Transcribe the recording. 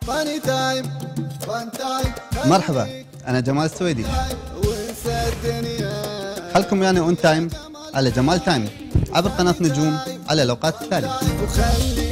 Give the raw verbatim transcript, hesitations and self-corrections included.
مرحبا، أنا جمال السويدي. خلكم يعني اون تايم على جمال تايم عبر قناة نجوم على الأوقات التالية.